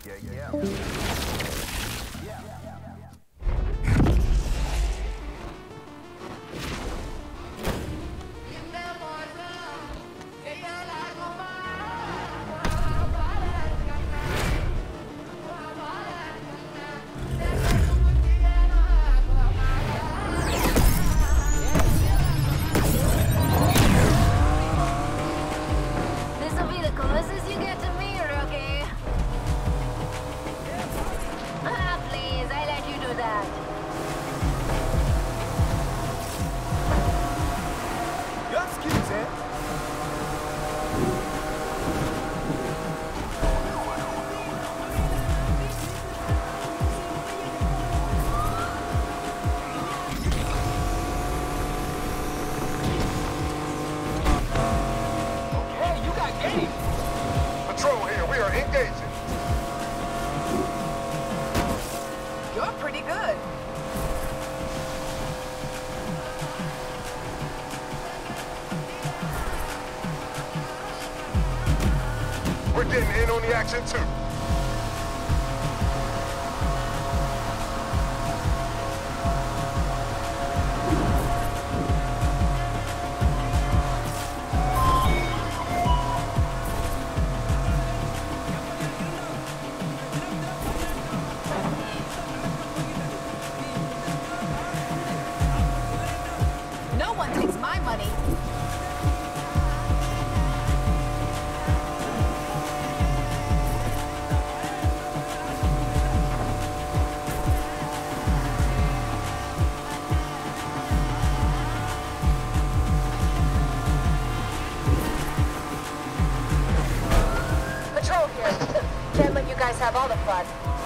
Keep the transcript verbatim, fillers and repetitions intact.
Yeah, yeah. This'll be the closest you get to me, rookie. Ah, please, I let you do that. Your excuse, eh? Okay, you got game. Patrol here, we are engaging. You're pretty good. We're getting in on the action too. No one takes my money. Patrol here. Can't let you guys have all the fun.